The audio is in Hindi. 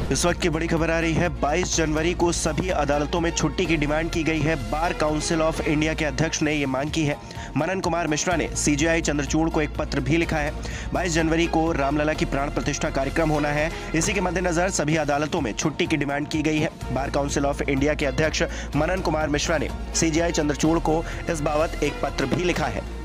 इस वक्त की बड़ी खबर आ रही है। 22 जनवरी को सभी अदालतों में छुट्टी की डिमांड की गई है। बार काउंसिल ऑफ इंडिया के अध्यक्ष ने ये मांग की है। मनन कुमार मिश्रा ने सीजेआई चंद्रचूड़ को एक पत्र भी लिखा है। 22 जनवरी को रामलला की प्राण प्रतिष्ठा कार्यक्रम होना है। इसी के मद्देनजर सभी अदालतों में छुट्टी की डिमांड की गई है। बार काउंसिल ऑफ इंडिया के अध्यक्ष मनन कुमार मिश्रा ने सीजेआई चंद्रचूड़ को इस बाबत एक पत्र भी लिखा है।